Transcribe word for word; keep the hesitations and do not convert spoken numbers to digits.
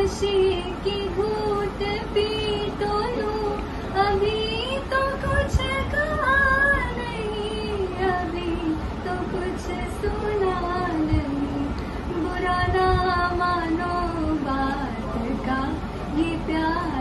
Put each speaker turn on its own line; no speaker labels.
नशे की घूंट पी तो लूं, अभी तो कुछ कहा नहीं, अभी तो कुछ सुना नहीं। बुरा ना मानो बात का, ये प्यार